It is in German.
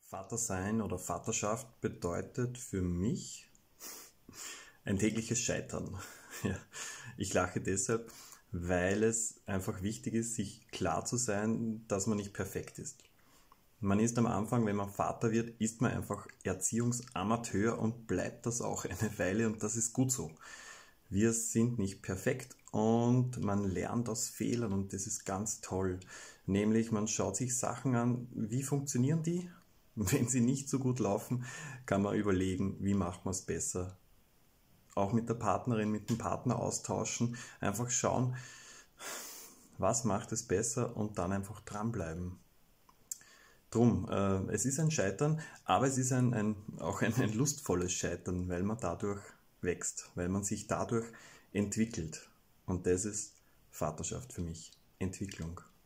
Vater sein oder Vaterschaft bedeutet für mich ein tägliches Scheitern. Ja, ich lache deshalb, weil es einfach wichtig ist, sich klar zu sein, dass man nicht perfekt ist. Man ist am Anfang, wenn man Vater wird, ist man einfach Erziehungsamateur und bleibt das auch eine Weile und das ist gut so. Wir sind nicht perfekt und man lernt aus Fehlern und das ist ganz toll. Nämlich man schaut sich Sachen an, wie funktionieren die? Wenn sie nicht so gut laufen, kann man überlegen, wie macht man es besser. Auch mit der Partnerin, mit dem Partner austauschen, einfach schauen, was macht es besser und dann einfach dranbleiben. Drum, es ist ein Scheitern, aber es ist auch ein lustvolles Scheitern, weil man dadurch wächst, weil man sich dadurch entwickelt. Und das ist Vaterschaft für mich, Entwicklung.